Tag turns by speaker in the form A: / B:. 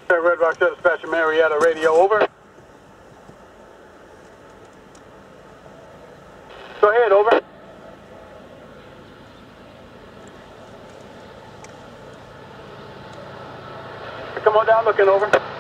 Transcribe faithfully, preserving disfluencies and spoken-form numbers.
A: Red Rock Dispatcher Marietta radio, over. Go ahead, over. Come on down, looking, over.